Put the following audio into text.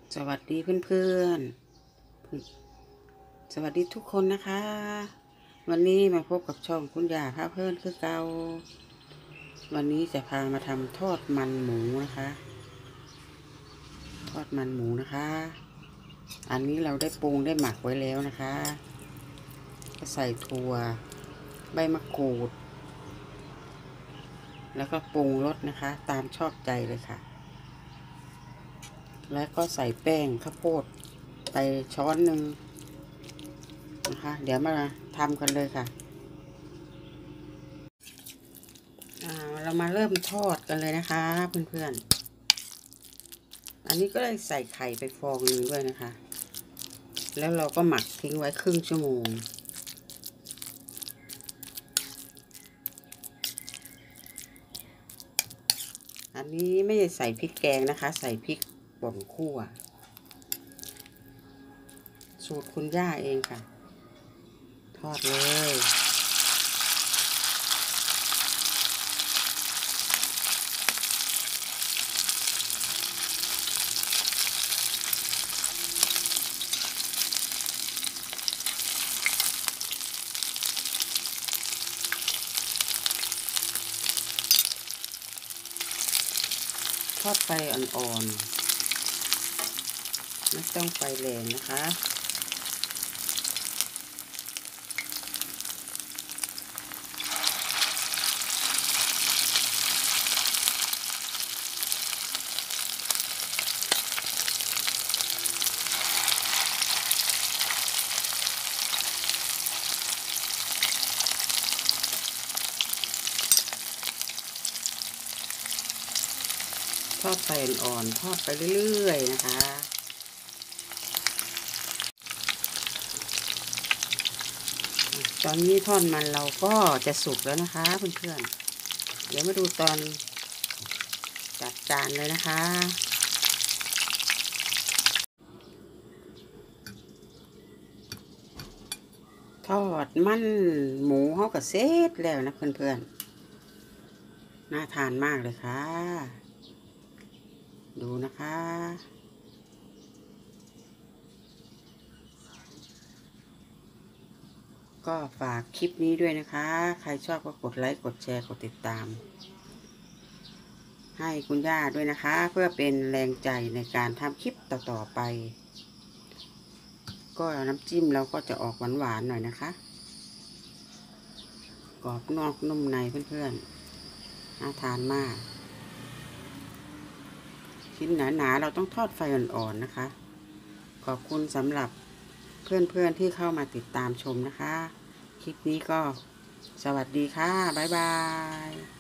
สวัสดีเพื่อนๆสวัสดีทุกคนนะคะ วันนี้มาพบกับช่องคุณย่าพาเพื่อนคือเก่าวันนี้จะพามาทำทอดมันหมูนะคะ ทอดมันหมูนะคะ อันนี้เราได้ปรุงได้หมักไว้แล้วนะคะก็ใส่ถั่วใบมะกรูด แล้วก็ปรุงรสนะคะ ตามชอบใจเลยค่ะ แล้วก็ใส่แป้งข้าวโพดไปช้อนหนึ่งนะคะเดี๋ยวมาทำกันเลยค่ะเรามาเริ่มทอดกันเลยนะคะเพื่อนๆอันนี้ก็ได้ใส่ไข่ไปฟองหนึ่งด้วยนะคะแล้วเราก็หมักทิ้งไว้ครึ่งชั่วโมงอันนี้ไม่ได้ใส่พริกแกงนะคะใส่พริกป่นคั่วสูตรคุณย่าเองค่ะทอดเลยทอดไฟอ่อนๆไม่ต้องไฟแรงนะคะทอดไฟอ่อนๆทอดไปเรื่อยๆนะคะตอนนี้ทอดมันเราก็จะสุกแล้วนะคะเพื่อนๆเดี๋ยวมาดูตอนจัดจานเลยนะคะทอดมันหมูเขาก็เสร็จแล้วนะเพื่อนๆน่าทานมากเลยค่ะดูนะคะก็ฝากคลิปนี้ด้วยนะคะใครชอบก็กดไลค์กดแชร์กดติดตามให้คุณย่าด้วยนะคะเพื่อเป็นแรงใจในการทำคลิปต่อๆไปก็น้ำจิ้มเราก็จะออกหวานๆหน่อยนะคะกรอบนอกนุ่มในเพื่อนๆน่าทานมากชิ้นหนาๆเราต้องทอดไฟอ่อนๆนะคะขอบคุณสำหรับเพื่อนๆที่เข้ามาติดตามชมนะคะคลิปนี้ก็สวัสดีค่ะบ๊ายบาย